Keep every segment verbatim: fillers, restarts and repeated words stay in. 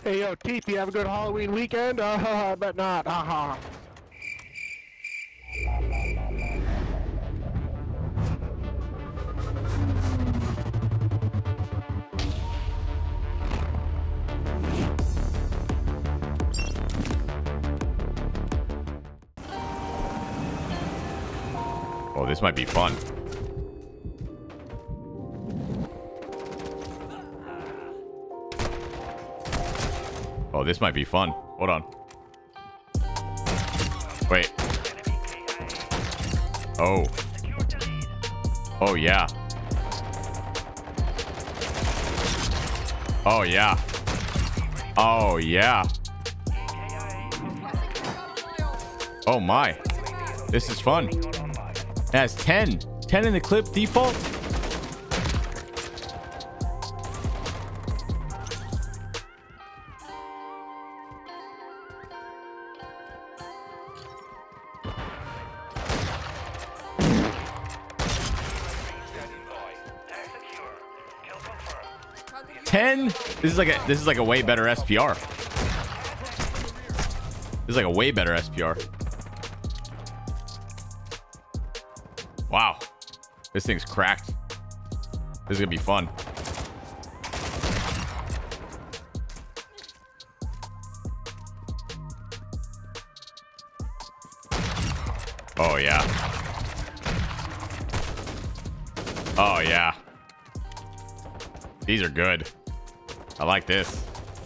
Hey, yo, Teep, you have a good Halloween weekend? Uh, I bet not. Haha. Oh, this might be fun. Oh, this might be fun. Hold on. Wait. Oh. Oh, yeah. Oh, yeah. Oh, yeah. Oh, my. This is fun. It has ten. ten in the clip default. ten. This is like a this is like a way better S P R. This is like a way better S P R. Wow. This thing's cracked. This is gonna be fun. Oh yeah. Oh yeah. These are good. I like this.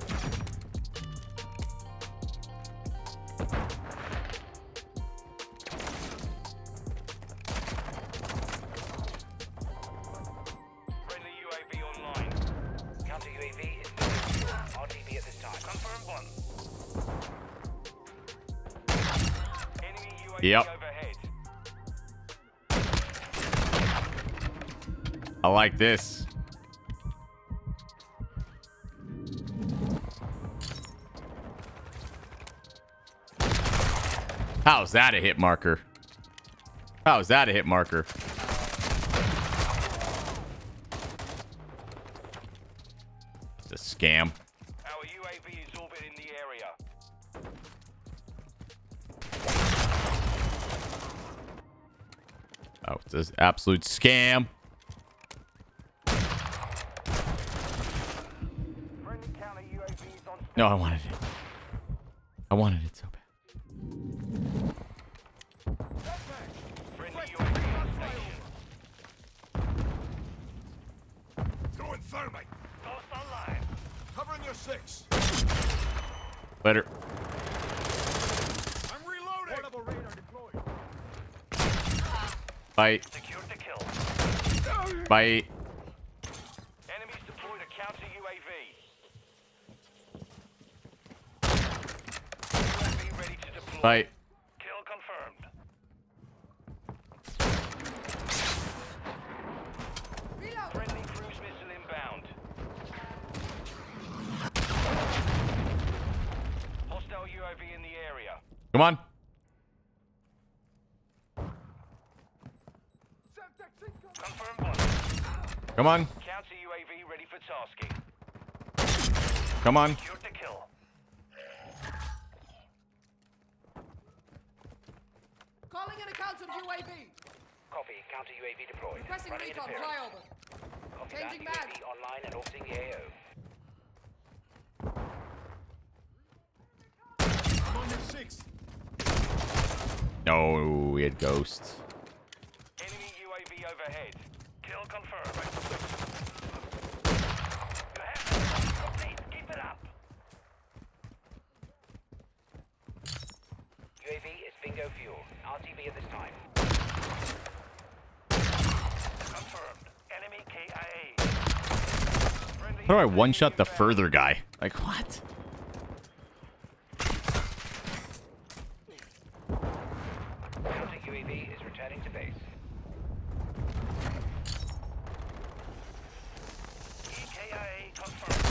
Friendly U A V online. Counter U A V is R T B at this time. Confirm one. Enemy U A V Yep. overhead. I like this. How's that a hit marker? How's that a hit marker? It's a scam. Our U A V is orbiting the area. Oh, it's an absolute scam. Friendly counter U A Vs on. No, I wanted it. I wanted it so bad. Friendly U A V on station. Going thermite. Ghost online. Covering your six. Later. I'm reloading. Portable radar deployed. Bite. Secure the kill. Bite. Enemies deployed a counter U A V. U A V ready to deploy. Bite. Kill confirmed. Friendly cruise missile inbound. Hostile U A V in the area. Come on. Confirm one. Come on. Counter U A V ready for tasking. Come on. Secure the kill. Calling in a counter U A V. Copy. Counter U A V deployed. Pressing Running recon, interference. flyover. Copy Changing that. mag. U A V online and orbiting the A O. I'm on your six. No, we had ghosts. Enemy U A V overhead. Kill confirmed. You have it. Complete. Keep it up. U A V is bingo fuel. R T B at this time. Confirmed. Enemy K I A. Friendly How do I one-shot the further guy? Like, what? Counter U A V is returning to base. E K I A confirmed.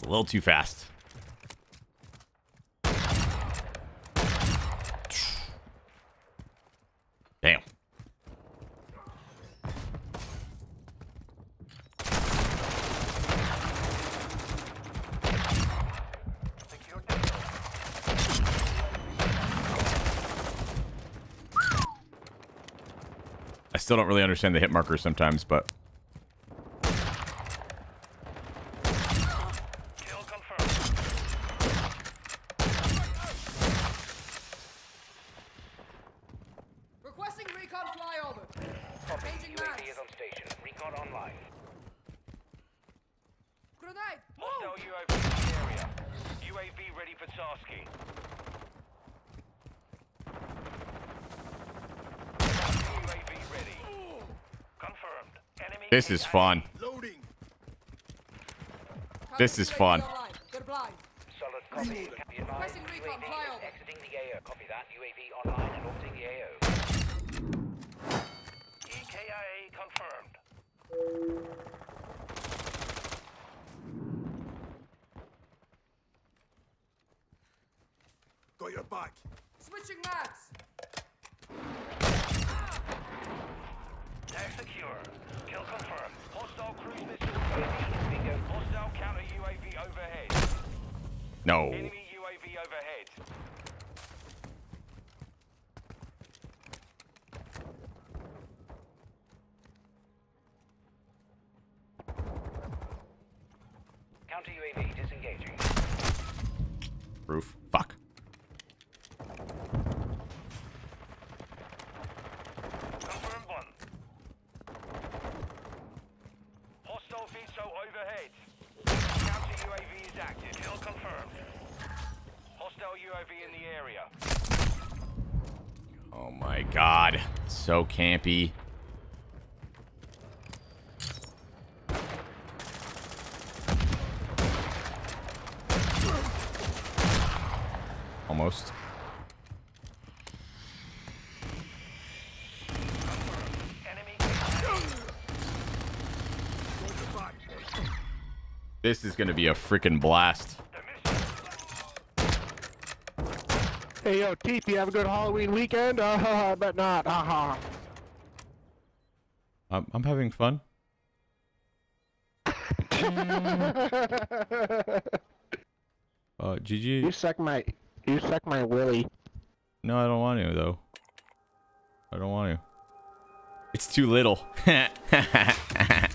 was a little too fast. Damn. I still don't really understand the hit markers sometimes, but Kill confirmed. Requesting recon flyover. Copy. Changing U A V mags. is on station. Recon online. Grenade. Hostile Move. U A V in the area. U A V ready for tasking. U A V ready. Confirmed. Enemy this is K I A. fun. Loading. This is fun. Online. They're blind. Solid copy. Be advised. Requesting U A recon V flyover. is exiting the A O. Copy that. U A V online and orbiting the A O. E K I A confirmed. Got your back. Switching mags. Tag secure. Kill confirmed. Hostile cruise missile U A V is bingo. Hostile counter U A V overhead. No. Enemy U A V overhead. Counter U A V disengaging. Roof. Fuck. Confirm one. Hostile V S O overhead. Counter U A V is active. Kill confirmed. Hostile U A V in the area. Oh my god. So campy. Almost. Enemy This is gonna be a freaking blast. Hey, yo, Teep, you have a good Halloween weekend? Uh, I bet not. Haha. I'm, I'm having fun. Uh, G G. You suck my, you suck my willy. No, I don't want to though. I don't want to. It's too little.